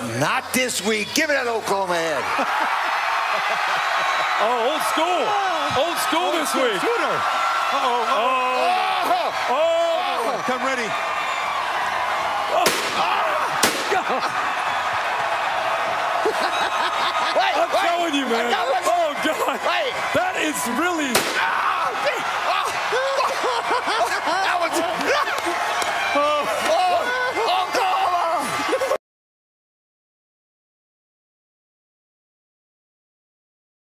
Not this week. Give me that Oklahoma head. Oh, old school. Old school this week. Shooter. Come ready. I'm telling you, man. Oh, God. That is really...